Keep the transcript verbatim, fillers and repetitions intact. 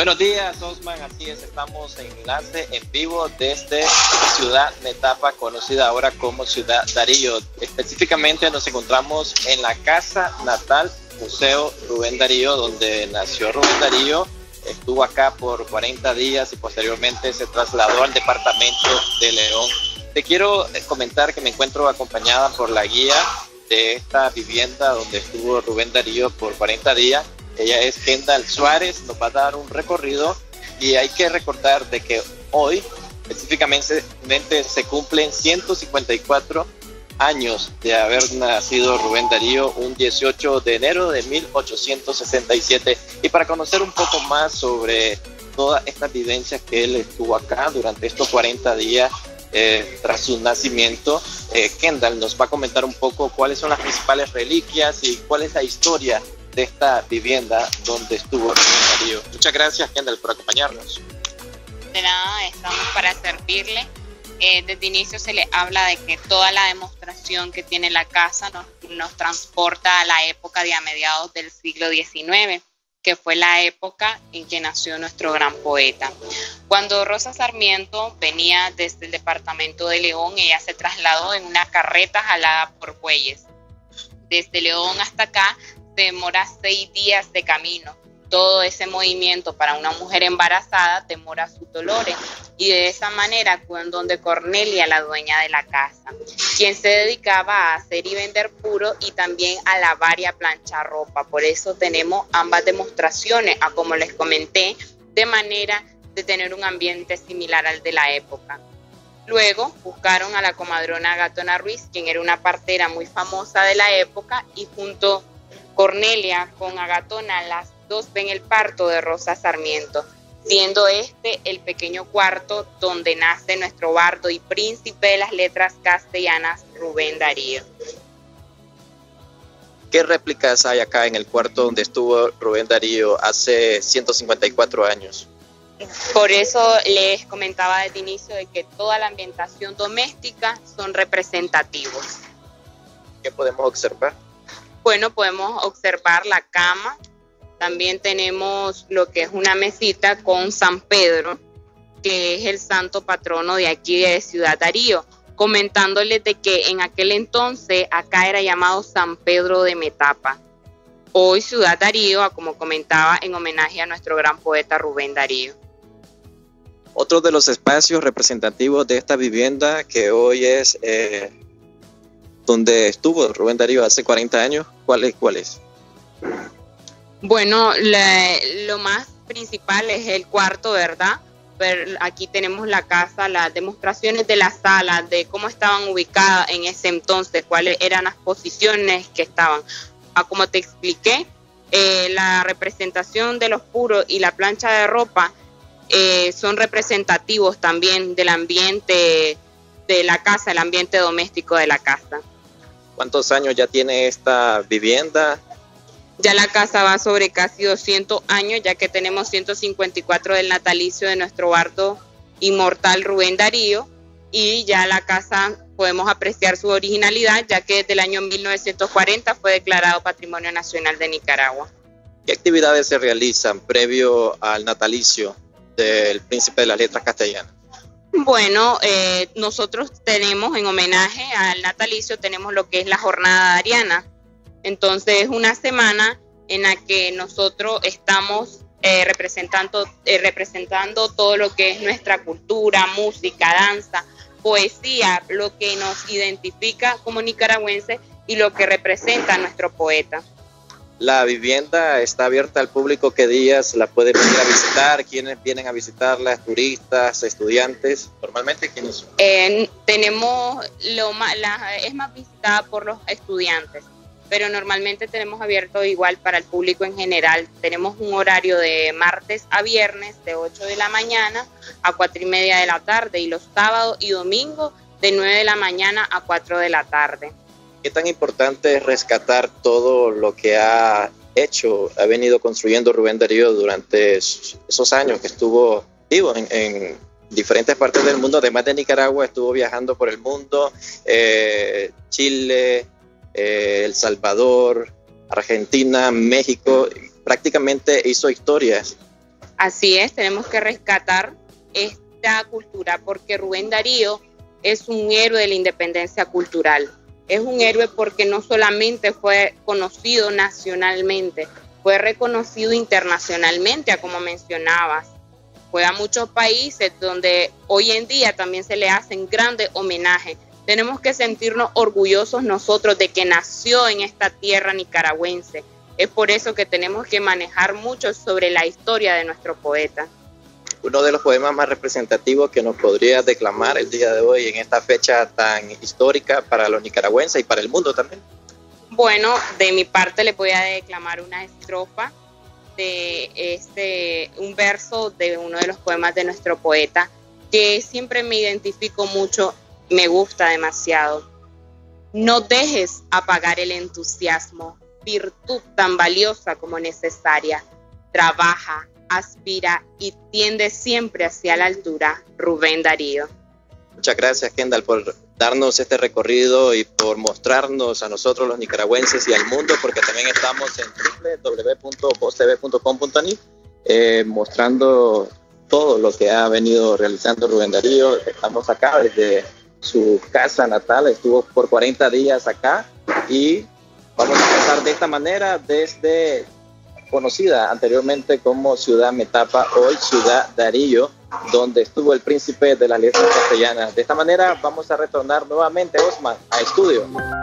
Buenos días, Osman, así es, estamos en enlace en vivo desde Ciudad Metapa, conocida ahora como Ciudad Darío. Específicamente nos encontramos en la casa natal Museo Rubén Darío, donde nació Rubén Darío. Estuvo acá por cuarenta días y posteriormente se trasladó al departamento de León. Te quiero comentar que me encuentro acompañada por la guía de esta vivienda donde estuvo Rubén Darío por cuarenta días. Ella es Kendall Suárez, nos va a dar un recorrido y hay que recordar de que hoy específicamente se cumplen ciento cincuenta y cuatro años de haber nacido Rubén Darío, un dieciocho de enero de mil ochocientos sesenta y siete. Y para conocer un poco más sobre todas estas vivencias que él estuvo acá durante estos cuarenta días eh, tras su nacimiento, eh, Kendall nos va a comentar un poco cuáles son las principales reliquias y cuál es la historia de esta vivienda donde estuvo Rubén Darío. Muchas gracias, Kendall, por acompañarnos. De nada, estamos para servirle. Eh, desde inicio se le habla de que toda la demostración que tiene la casa nos, nos transporta a la época de a mediados del siglo diecinueve, que fue la época en que nació nuestro gran poeta. Cuando Rosa Sarmiento venía desde el departamento de León, ella se trasladó en una carreta jalada por bueyes. Desde León hasta acá se demora seis días de camino. Todo ese movimiento para una mujer embarazada demora sus dolores, y de esa manera fue en donde Cornelia, la dueña de la casa, quien se dedicaba a hacer y vender puro y también a lavar y a planchar ropa. Por eso tenemos ambas demostraciones, a como les comenté, de manera de tener un ambiente similar al de la época. Luego buscaron a la comadrona Agatona Ruiz, quien era una partera muy famosa de la época, y junto Cornelia con Agatona, las dos ven el parto de Rosa Sarmiento, siendo este el pequeño cuarto donde nace nuestro bardo y príncipe de las letras castellanas, Rubén Darío. ¿Qué réplicas hay acá en el cuarto donde estuvo Rubén Darío hace ciento cincuenta y cuatro años? Por eso les comentaba desde inicio de que toda la ambientación doméstica son representativos. ¿Qué podemos observar? Bueno, podemos observar la cama. También tenemos lo que es una mesita con San Pedro, que es el santo patrono de aquí de Ciudad Darío, comentándoles de que en aquel entonces acá era llamado San Pedro de Metapa. Hoy Ciudad Darío, como comentaba, en homenaje a nuestro gran poeta Rubén Darío. Otro de los espacios representativos de esta vivienda que hoy es eh, donde estuvo Rubén Darío hace cuarenta años, ¿cuál es? ¿Cuál es? Bueno, la, lo más principal es el cuarto, ¿verdad? Pero aquí tenemos la casa, las demostraciones de la sala, de cómo estaban ubicadas en ese entonces, cuáles eran las posiciones que estaban. Ah, como te expliqué, eh, la representación de los puros y la plancha de ropa eh, son representativos también del ambiente de la casa, el ambiente doméstico de la casa. ¿Cuántos años ya tiene esta vivienda? Ya la casa va sobre casi doscientos años, ya que tenemos ciento cincuenta y cuatro del natalicio de nuestro bardo inmortal Rubén Darío, y ya la casa podemos apreciar su originalidad, ya que desde el año mil novecientos cuarenta fue declarado Patrimonio Nacional de Nicaragua. ¿Qué actividades se realizan previo al natalicio del príncipe de las letras castellanas? Bueno, eh, nosotros tenemos en homenaje al natalicio, tenemos lo que es la jornada dariana. Entonces es una semana en la que nosotros estamos eh, representando, eh, representando todo lo que es nuestra cultura, música, danza, poesía, lo que nos identifica como nicaragüenses y lo que representa a nuestro poeta. La vivienda está abierta al público. ¿Qué días la pueden venir a visitar? ¿Quiénes vienen a visitarla? ¿Turistas, estudiantes? Normalmente, ¿quiénes son? Eh, tenemos, lo más, la, es más visitada por los estudiantes, pero normalmente tenemos abierto igual para el público en general. Tenemos un horario de martes a viernes de ocho de la mañana a cuatro y media de la tarde, y los sábados y domingos de nueve de la mañana a cuatro de la tarde. ¿Qué tan importante es rescatar todo lo que ha hecho, ha venido construyendo Rubén Darío durante esos años que estuvo vivo en, en diferentes partes del mundo? Además de Nicaragua, estuvo viajando por el mundo, eh, Chile, eh, El Salvador, Argentina, México, prácticamente hizo historias. Así es, tenemos que rescatar esta cultura porque Rubén Darío es un héroe de la independencia cultural. Es un héroe porque no solamente fue conocido nacionalmente, fue reconocido internacionalmente, como mencionabas. Fue a muchos países donde hoy en día también se le hacen grandes homenajes. Tenemos que sentirnos orgullosos nosotros de que nació en esta tierra nicaragüense. Es por eso que tenemos que manejar mucho sobre la historia de nuestro poeta. Uno de los poemas más representativos que nos podría declamar el día de hoy en esta fecha tan histórica para los nicaragüenses y para el mundo también. Bueno, de mi parte le voy a declamar una estrofa de este, un verso de uno de los poemas de nuestro poeta que siempre me identifico mucho, me gusta demasiado. No dejes apagar el entusiasmo, virtud tan valiosa como necesaria. Trabaja, aspira y tiende siempre hacia la altura. Rubén Darío. Muchas gracias, Kendall, por darnos este recorrido y por mostrarnos a nosotros los nicaragüenses y al mundo, porque también estamos en doble u doble u doble u punto voz t v punto com punto n i eh, mostrando todo lo que ha venido realizando Rubén Darío. Estamos acá desde su casa natal, estuvo por cuarenta días acá y vamos a empezar de esta manera desde conocida anteriormente como Ciudad Metapa, hoy Ciudad Darío, donde estuvo el príncipe de las letras castellanas. De esta manera vamos a retornar nuevamente, Osman, a estudio.